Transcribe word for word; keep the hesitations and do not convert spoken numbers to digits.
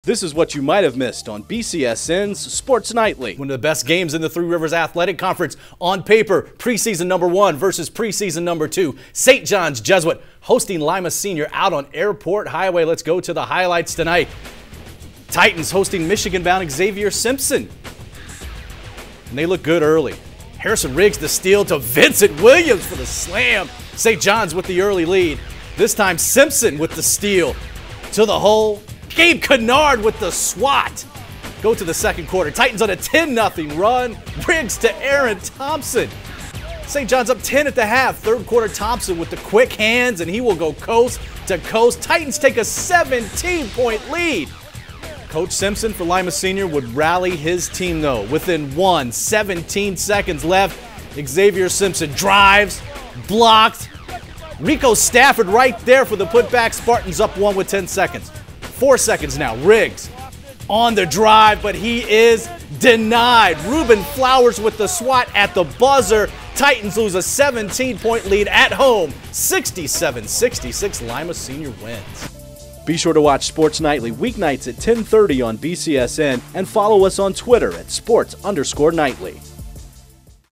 This is what you might have missed on B C S N's Sports Nightly. One of the best games in the Three Rivers Athletic Conference on paper. Preseason number one versus preseason number two. Saint John's Jesuit hosting Lima Senior out on Airport Highway. Let's go to the highlights tonight. Titans hosting Michigan-bound Xavier Simpson. And they look good early. Harrison Riggs the steal to Vincent Williams for the slam. Saint John's with the early lead. This time Simpson with the steal to the hole. Gabe Kennard with the swat. Go to the second quarter. Titans on a ten nothing run. Riggs to Aaron Thompson. Saint John's up ten at the half. Third quarter, Thompson with the quick hands, and he will go coast to coast. Titans take a seventeen point lead. Coach Simpson for Lima Senior would rally his team, though. Within one, seventeen seconds left. Xavier Simpson drives, blocked. Rico Stafford right there for the putback. Spartans up one with ten seconds. Four seconds now. Riggs on the drive, but he is denied. Ruben Flowers with the swat at the buzzer. Titans lose a seventeen point lead at home. sixty-seven sixty-six, Lima Senior wins. Be sure to watch Sports Nightly weeknights at ten thirty on B C S N and follow us on Twitter at sports underscore nightly.